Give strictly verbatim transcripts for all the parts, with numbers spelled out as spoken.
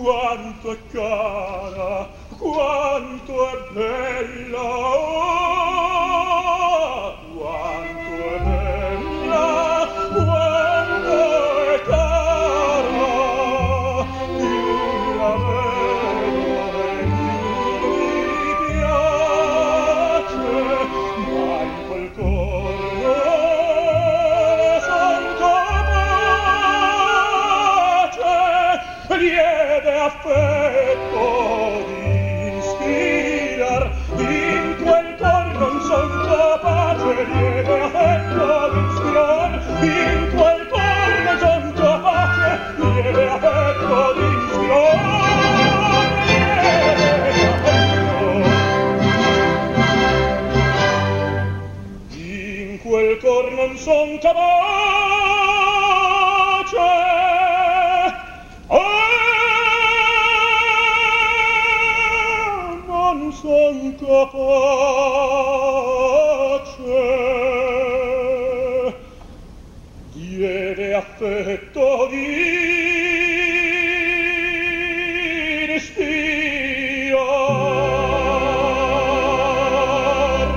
quanto è cara, quanto è bella, oh, quanto è bella, quanto è cara, più la vedo e più mi piace, ma in quel corno son capace lieve affetto di ispirar, in quel cor non son capace lieve affetto di ispirar, in quel cor non son capace lieve affetto di ispirar, lieve affetto. In quel cor non son capace, non son capace lieve affetto di ispirar.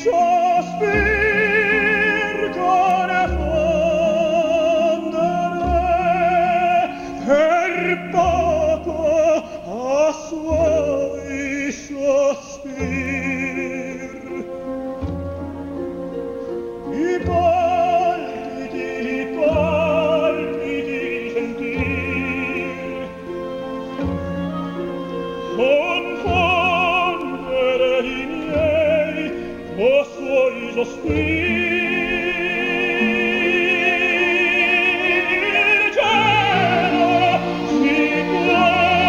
sospir confondere per poco a suoi sospir. I palpiti, i palpiti di sentir confondere i miei o suoi sospir. Cielo, si può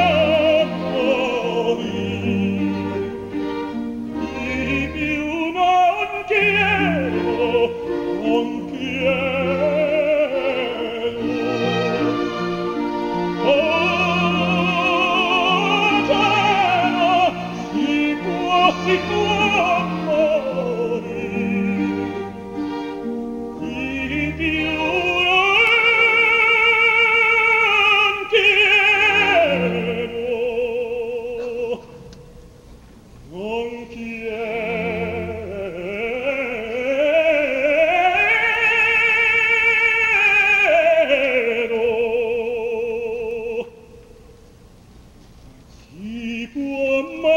morir, di più non chiedo, non chiedo. Oh, cielo, si può, si può morir, di più non chiedo, non chiedo. Si può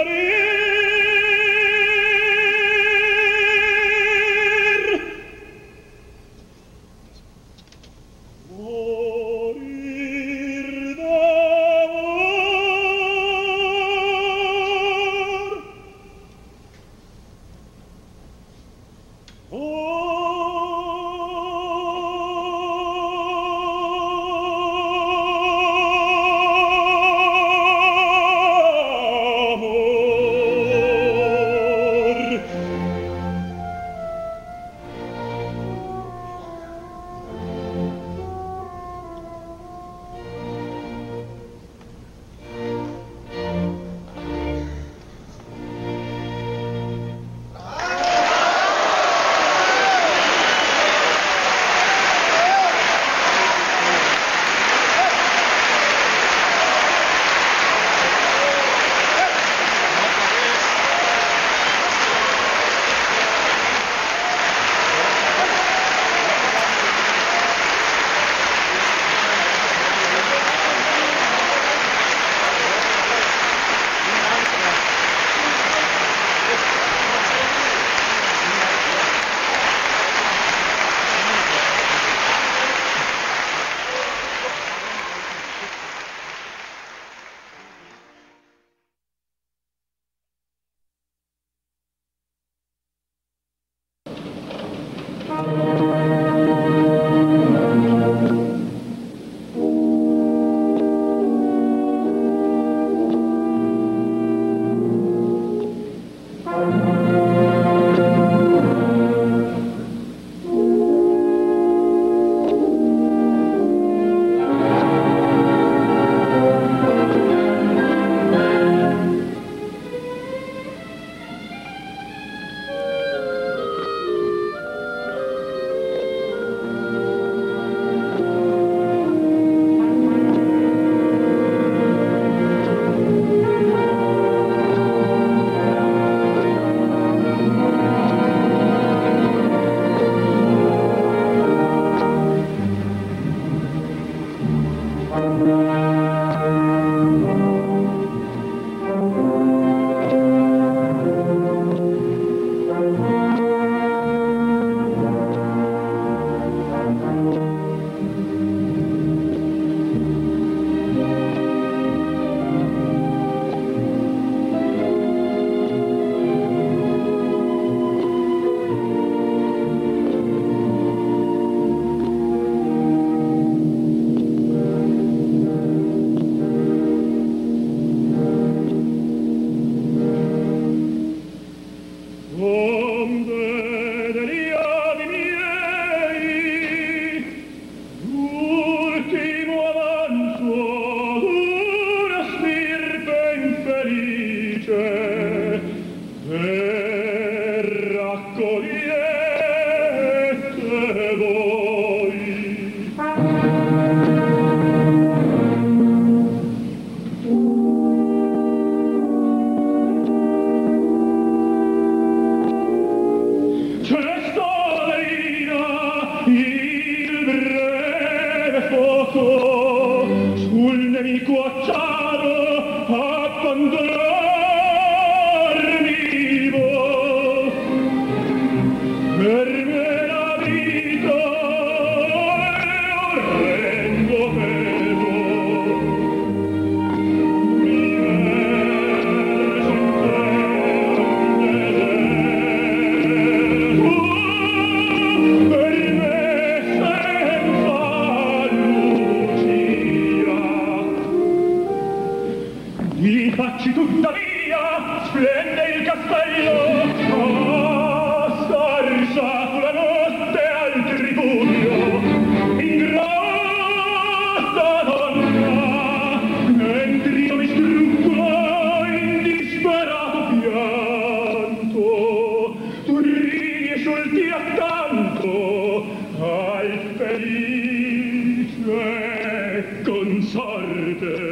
morir, morir d'amor. Amor. Gli facci tuttavia splende il castello, a star la notte al tripudio, ingrata donna, entri mi struggo in disperato pianto, tu ridi e sciolti accanto al felice consorte.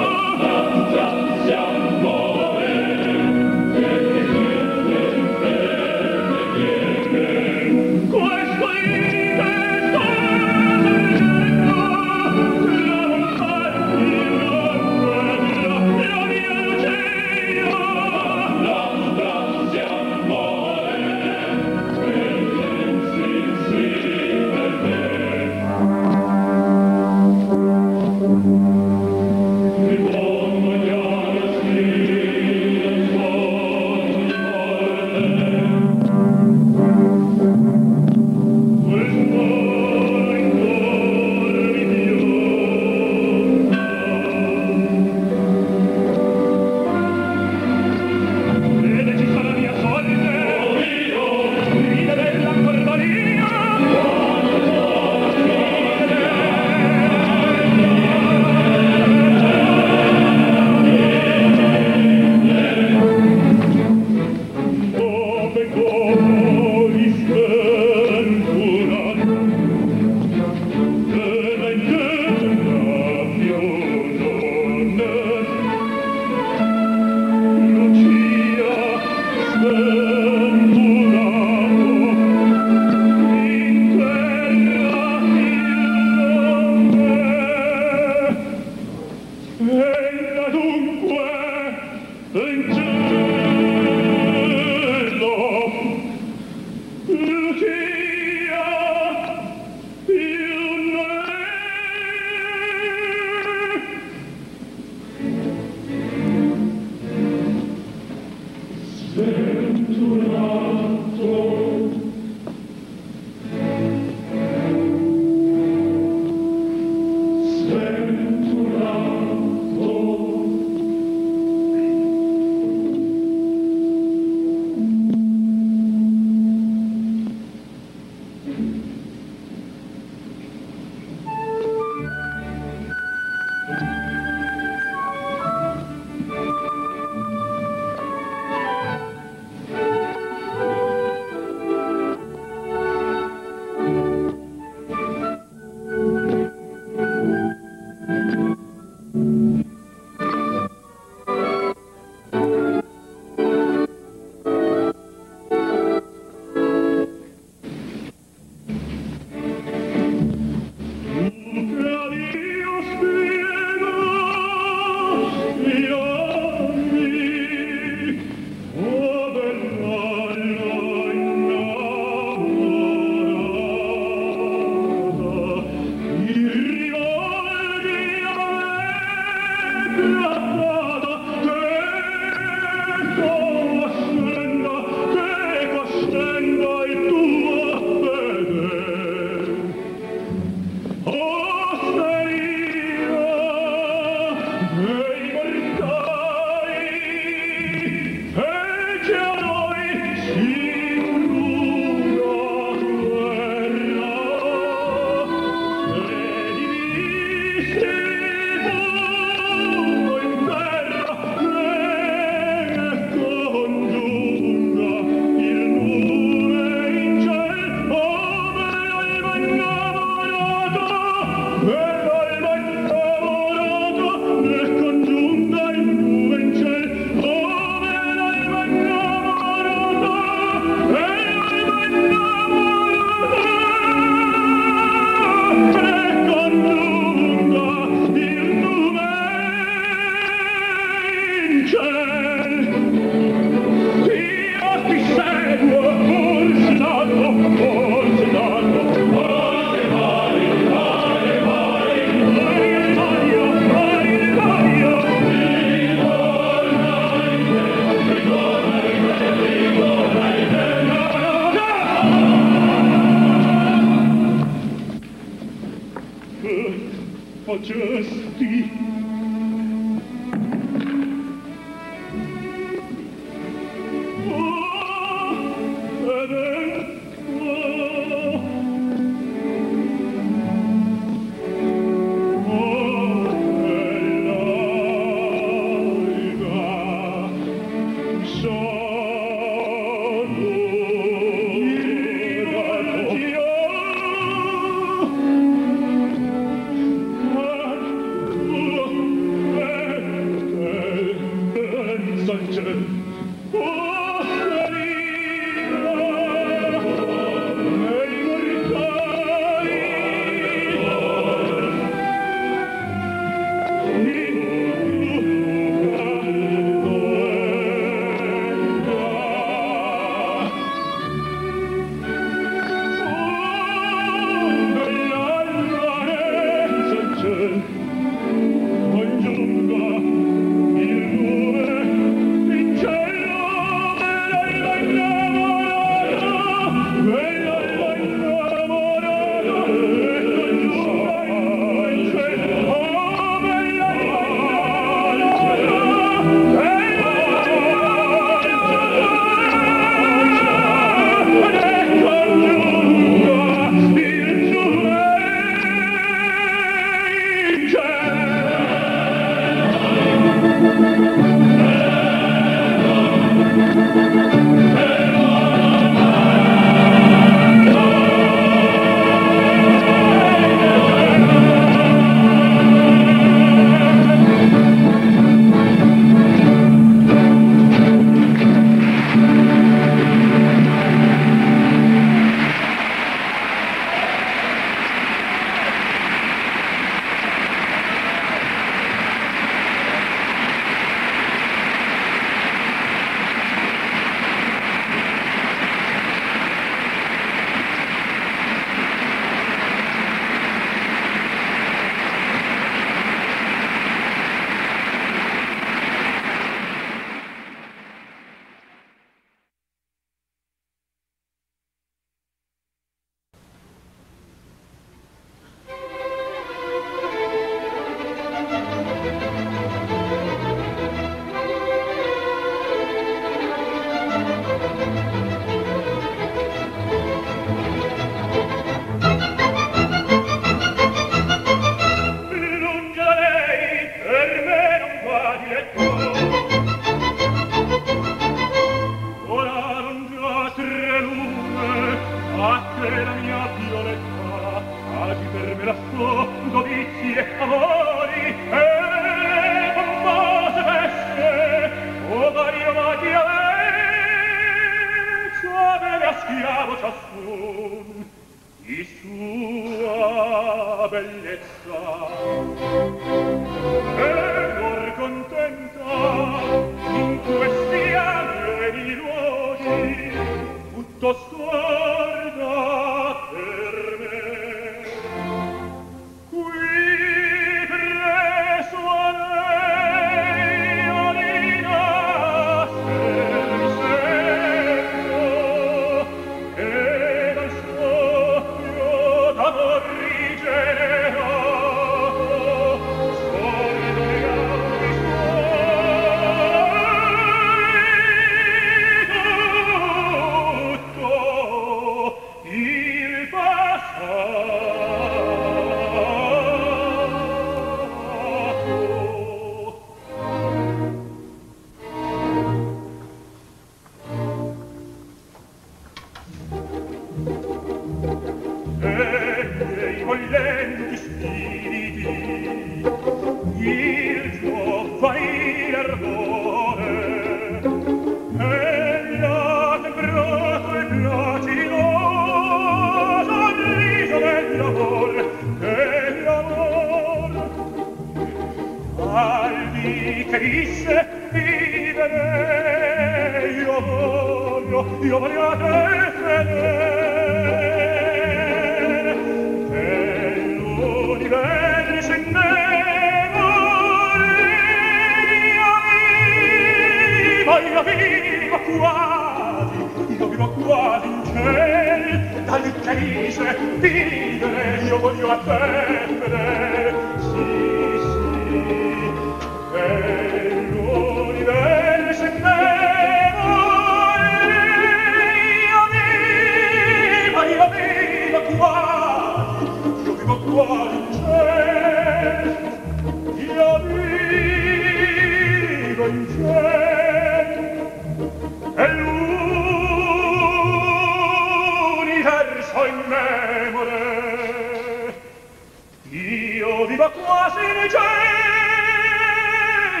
Io vivo quasi in cielo,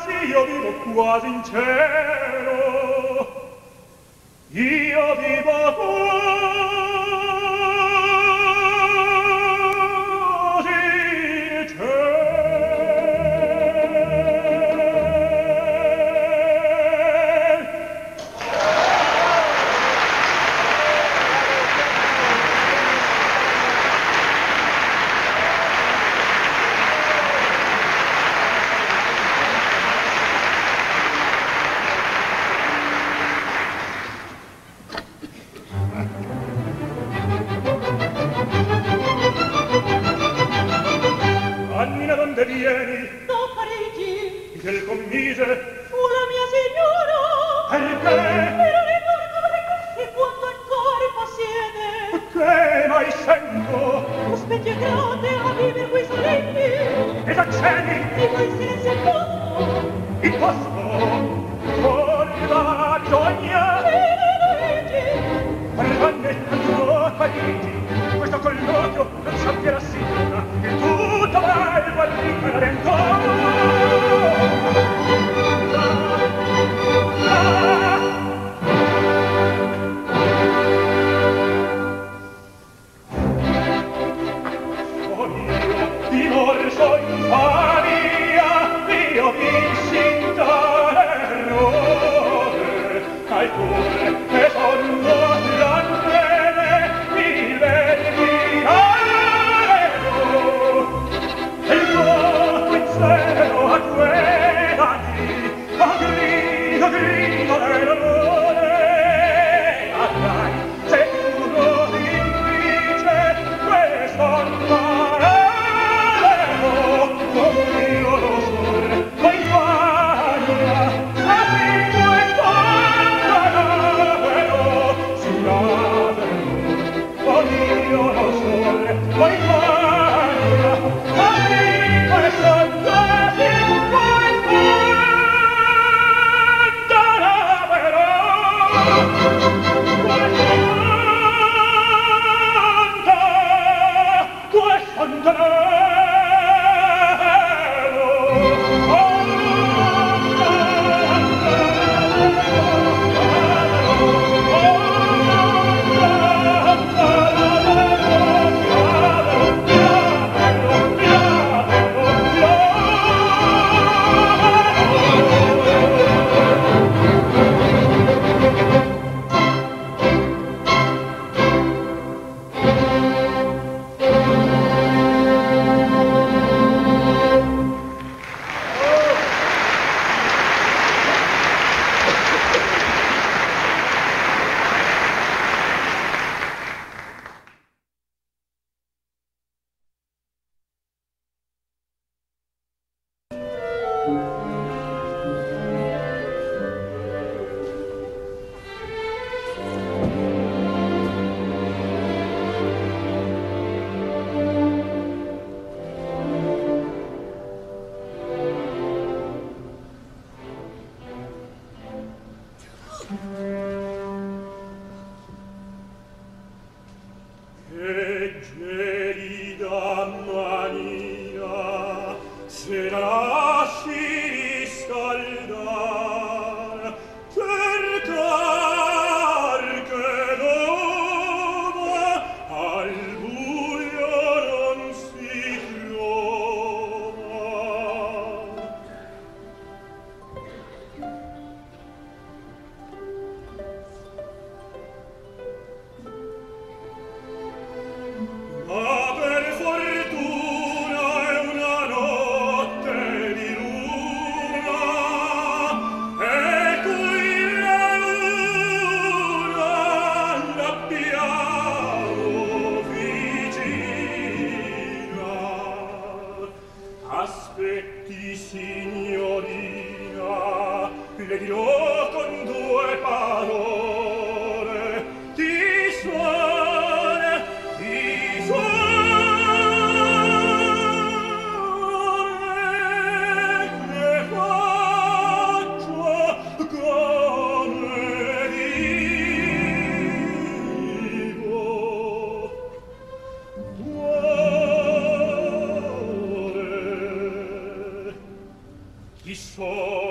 sì, io vivo quasi in cielo. Io vivo quasi in cielo. Annina, donde vieni? Da Parigi. Del commise? Fu la mia signora. Perché? Per ricordare che quando ancora possiede. Che mai sento? Cospetti grande a vivere quei solenni. Ed accedi? Di quel silenzio il posto. Il posto? Con la bisogna? Che ne Parigi. Parlanne tanto Parigi. Questo colloquio non sappia la sigla. Il tutto valgo al ricalamento. Dimorso in famiglia, io vinsi in tale errore, ai pure che sono grandene, mi vedi alero, e il tuo in cielo a guedani, a grido, grido l'errore, avrai, se tu non invice, questo farà. Io lo so, poi guarda, così questo caravero si lavero. Io lo so, poi guarda, così questo così questo caravero. Questo questo Chi so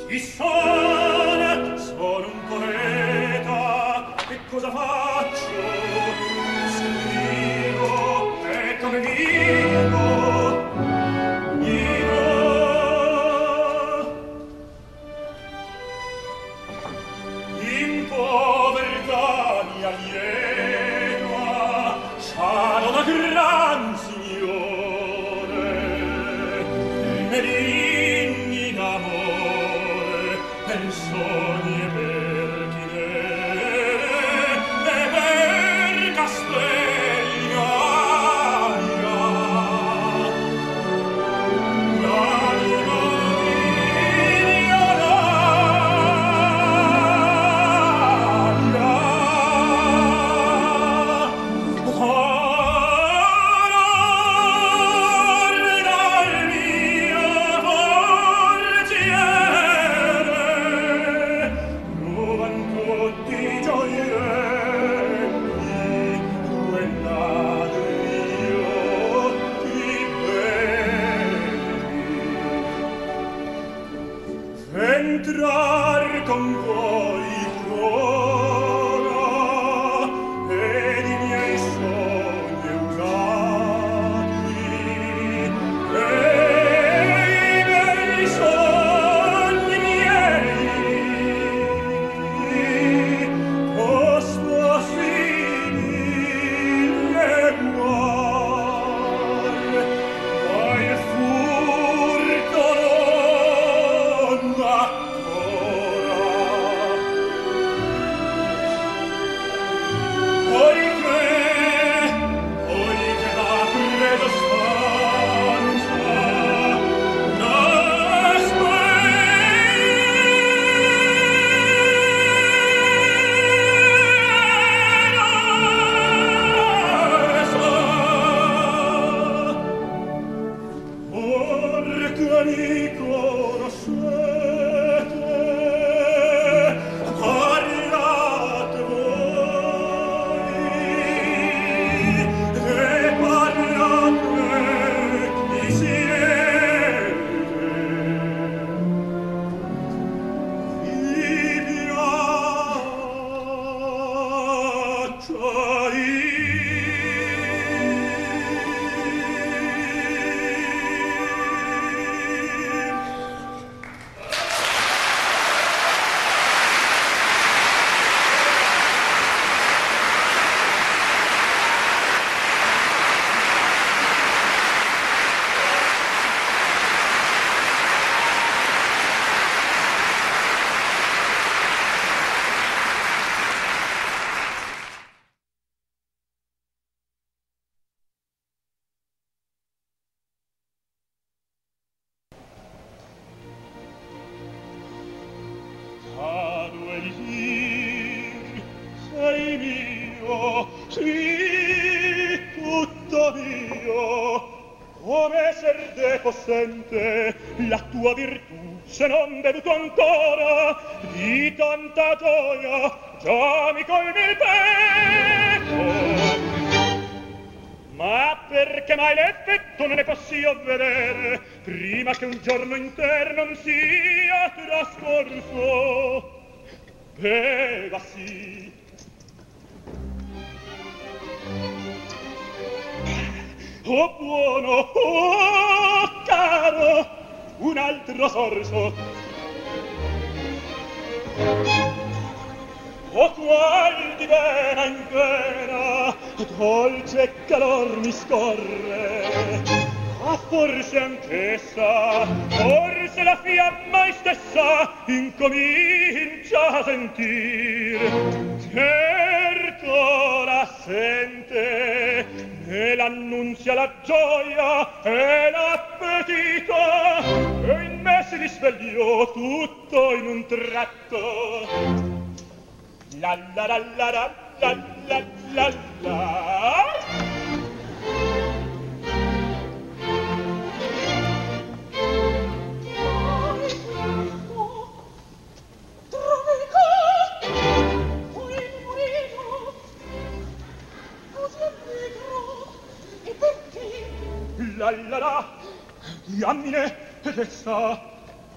Chi sono? Sono un poeta. Che cosa faccio? Scrivo e come vivo vivo in povertà mi aliena. Sono da gran signore ne digni d'amore per sogni e per chimere e per castelli aria. L'anima mia entrar con voi prora ed i miei sogni usati e i miei sogni miei posto simile guar ma il furto non ancora poiché poiché l'ha preso stanza da Porca mi conoscete, parlate voi, e parlate chi siete. Vi piaccia Cado elisir, sei mio, sì, tutto mio. Come ser de possente la tua virtù, se non bevuto ancora di tanta gioia, già mi colmi il petto. Ma perché mai l'effetto non ne possio vedere prima che un giorno intero non sia trascorso? Beva sì. Oh buono, oh caro, un altro sorso. O qual di vena in vena dolce calor mi scorre, ah forse anch'essa, forse la fiamma stessa incomincia a sentir. Certo la sente, ne l'annunzia la gioia e l'appetito, e in me si risvegliò tutto in un tratto. La la la la la la la la la. La la la, diamine ed essa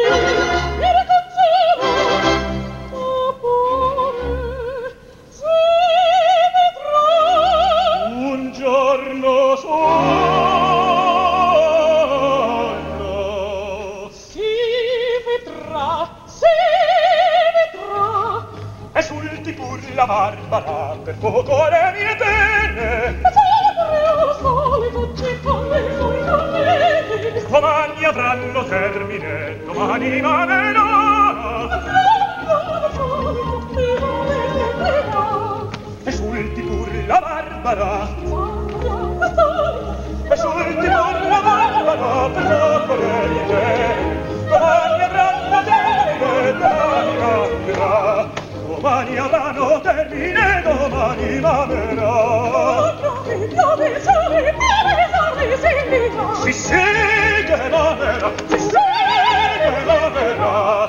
la barbara per fuoco le mie pene. Ma sempre al solito ci fanno i suoi cammini. Domani avranno termine, domani manerà. Ma sempre al solito ti volete E sulti pur la barbara, Ma solito e sulti pur la barbara per fuoco le mie pene. Domani avranno termine, domani cambierà. Domani avranno termine, domani manerà. Si sì che manerà, si sì che manerà.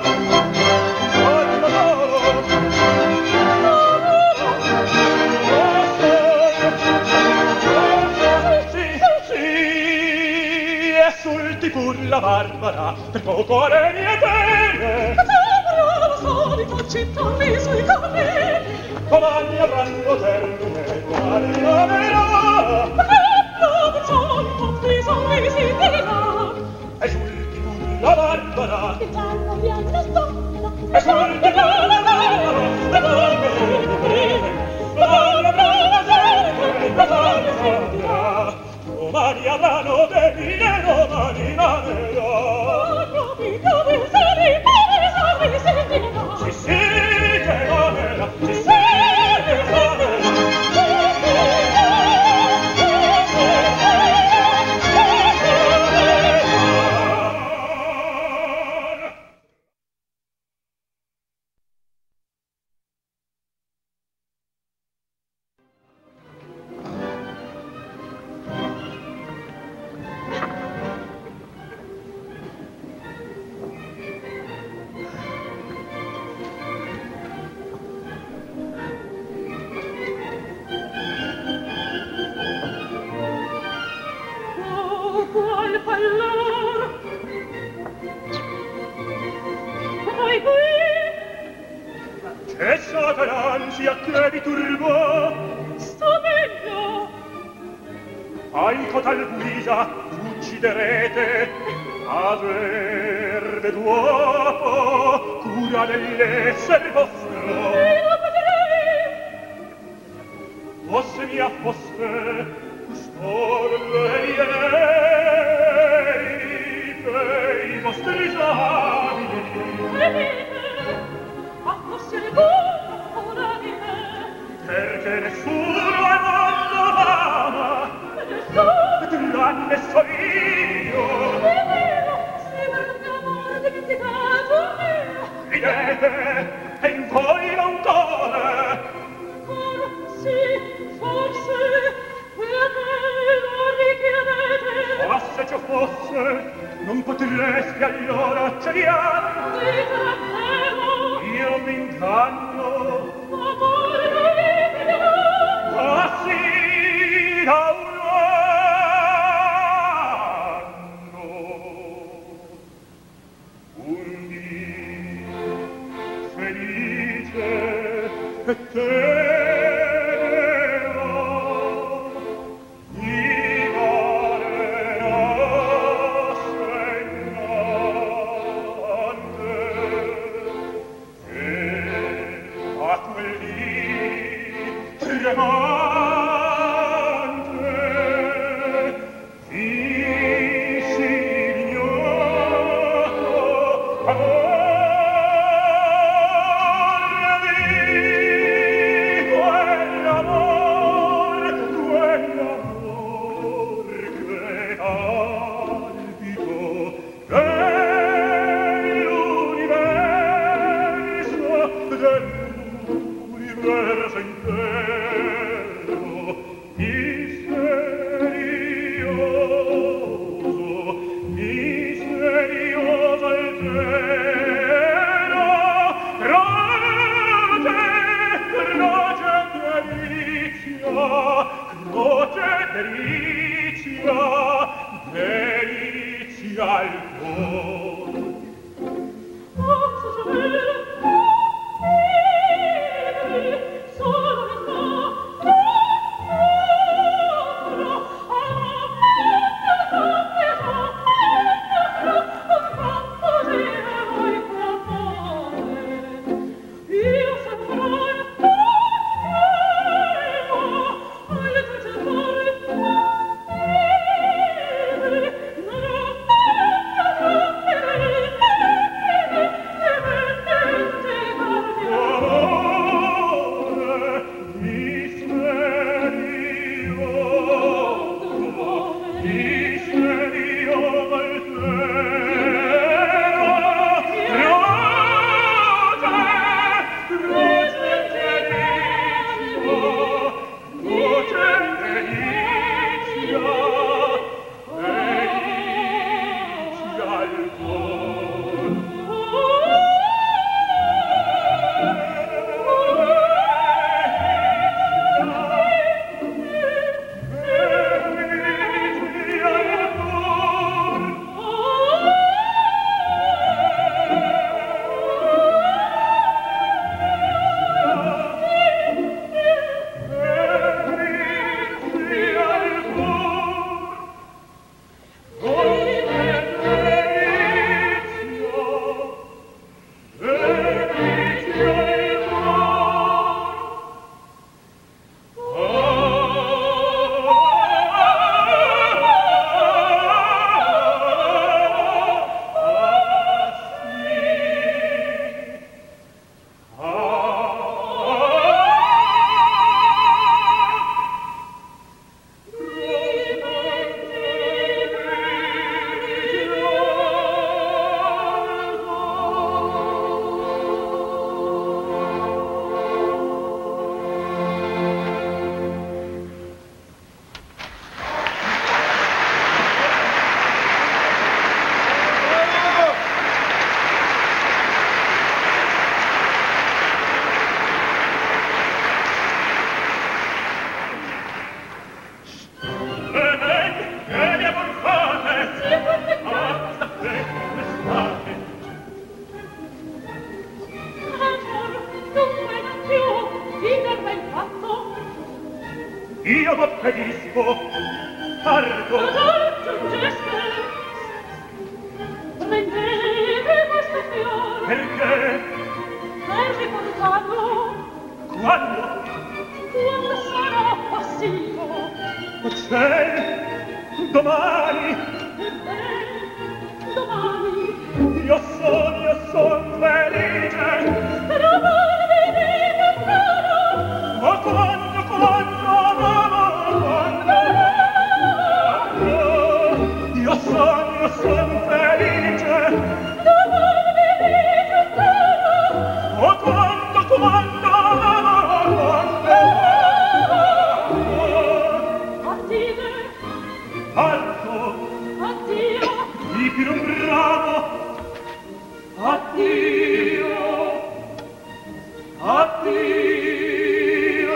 Sulti pur la barbara per poco le mie pene. Ma sempre al solito ci fanno i suoi cammini. Domani avranno termine, domani manerà. Ma sempre al solito ti sorrisi di là. E sulti pur la barbara, Che piano piano sta. e sulti pur la barbara per poco le mie pene. Domani avranno termine, domani manerà. Domani avranno termine, domani manerà. Si sì che manerà, si sì che manerà. Oh, qual pallor! Poi qui Cessata l'ansia che vi turbò, sto meglio. ai cotal guisa ucciderete, aver de duopo cura dell'esser vostro. E lo potrei. Fosse mia fosse custode ieri dei vostri esami. Vedete, a forse il buono ora di me. Perché nessuno al mondo ama, E nessuno tranne so io. è vero, se per mio amore dimenticato mio. Ridete, e in voi non cuore. Forse, forse, perché lo richiedete? Ma se ciò fosse, non potresti allora celiare. Mi tratterò, Io non mi inganno, amore non ma sì da un anno. Un dì felice e tenero, mi parerà segnante, e a quel dì tremante vissi l'ignoto amor di quell'amor, quell'amor che palpito dell'universo, dell'universo intero, misterioso, misterioso il cielo, croce, croce delizia, croce delizia, delizia il cuore. posso sapere. Solo che sta Io sempre pedisco, cargo. Raggiungeste, prendete questo fiore. Perché? Per ricordarlo. Quando? Quando sarà passivo. O c'è? Domani? Ebbene, domani. Io son, io son felice. Per amarvi di lontano. Ma quando, quando, ma quando? Io son, io son felice. Per amarvi di lontano. Ma quando, quando, ma quando? Addio, Alto, addio, di più un bravo. Addio, addio.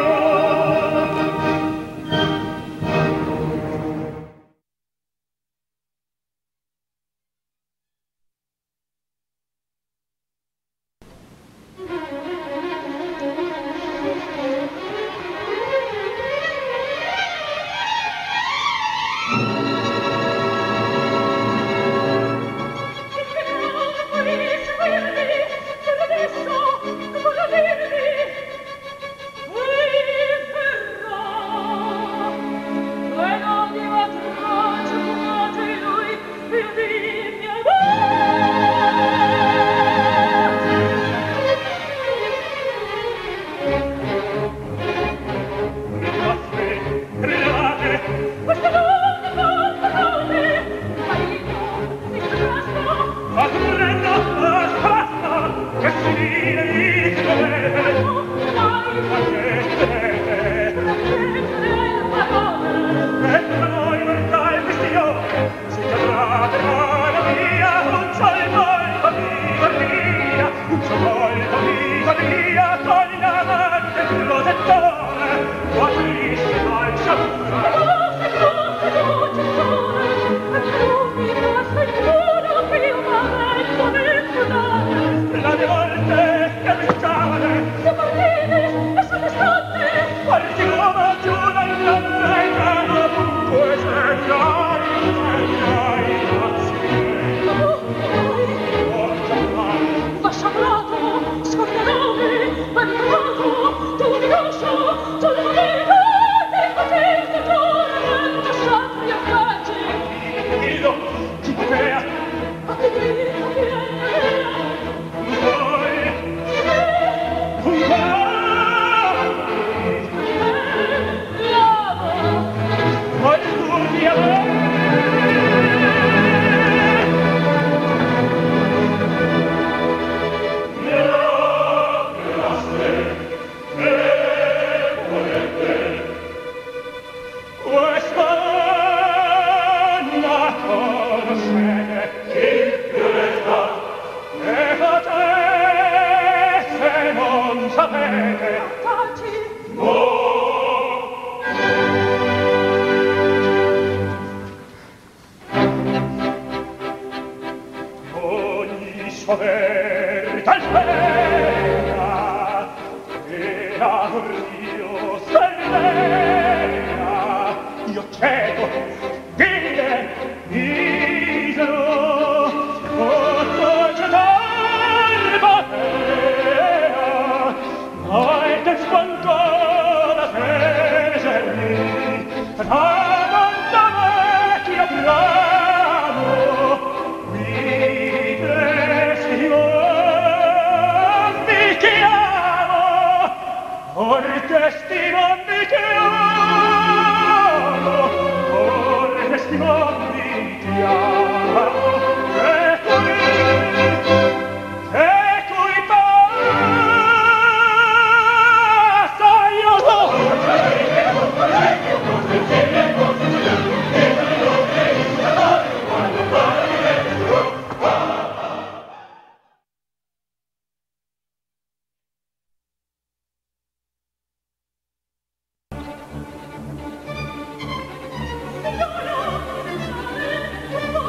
signora,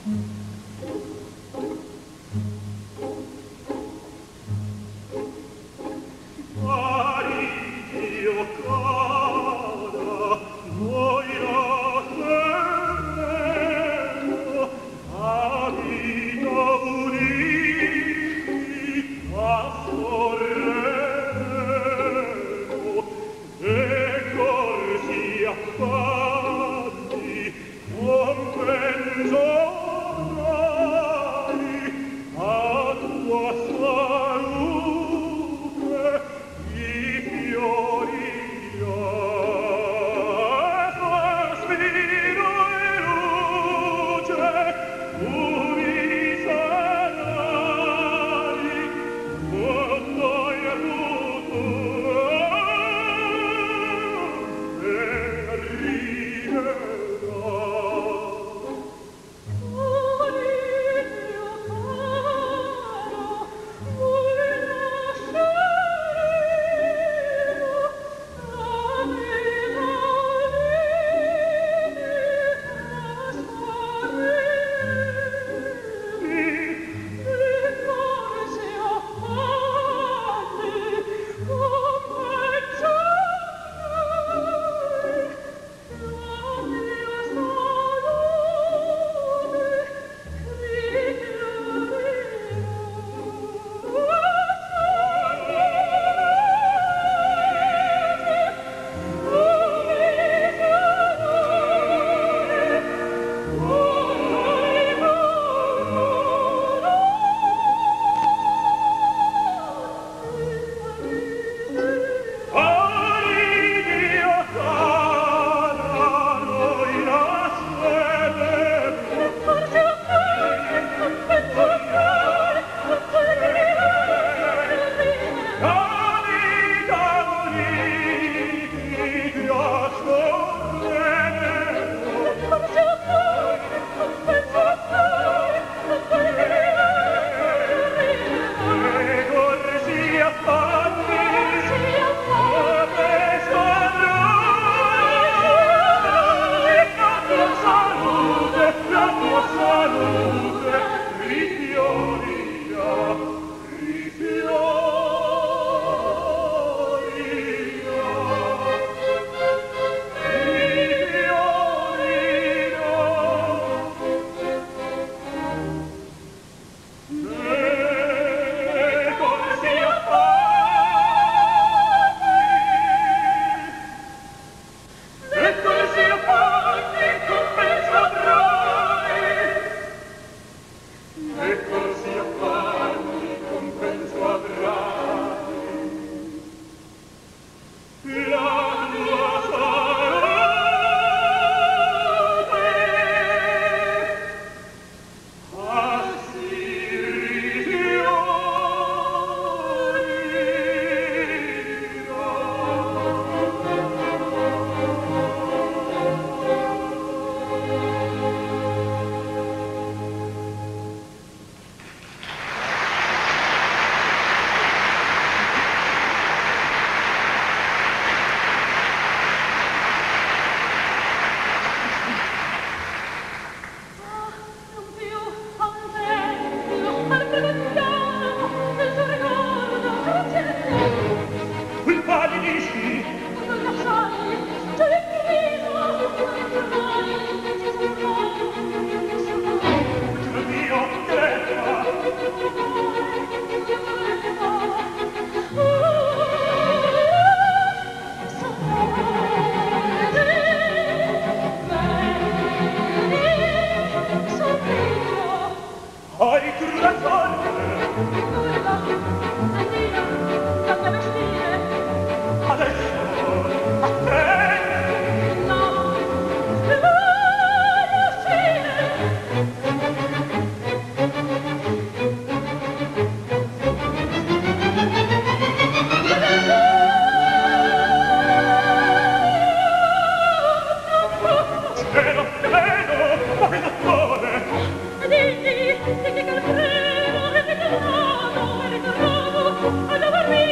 Dimmi, dimmi che il treno è ritornato, è ritornato, ad avermi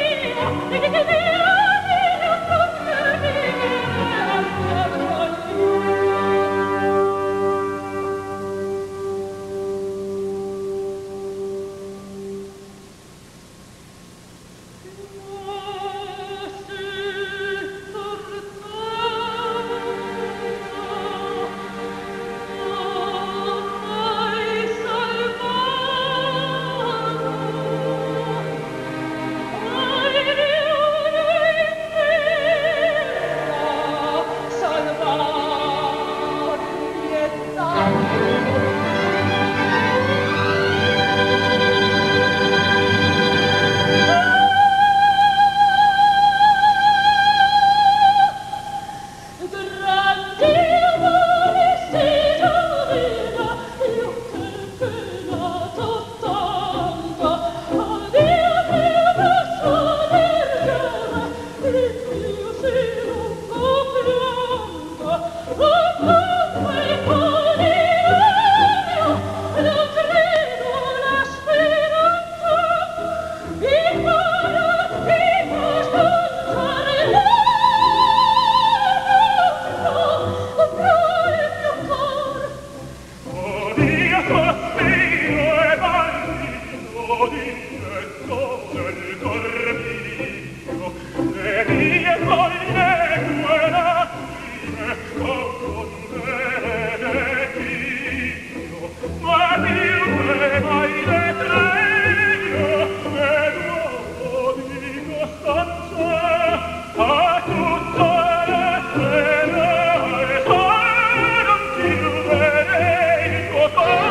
Oh